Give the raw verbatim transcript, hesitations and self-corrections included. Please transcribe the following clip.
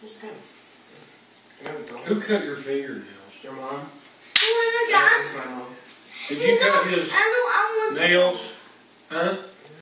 Just go. Who cut your fingernails? Your mom? Oh my God. It's my mom. Did you cut his I know I want nails? Huh?